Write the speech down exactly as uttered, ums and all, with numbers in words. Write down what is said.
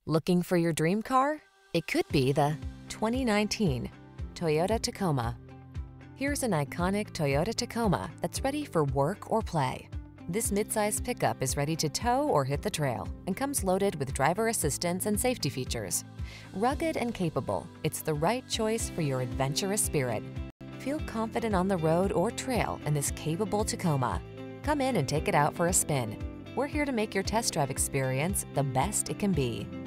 Looking for your dream car? It could be the twenty nineteen Toyota Tacoma. Here's an iconic Toyota Tacoma that's ready for work or play. This midsize pickup is ready to tow or hit the trail and comes loaded with driver assistance and safety features. Rugged and capable, it's the right choice for your adventurous spirit. Feel confident on the road or trail in this capable Tacoma. Come in and take it out for a spin. We're here to make your test drive experience the best it can be.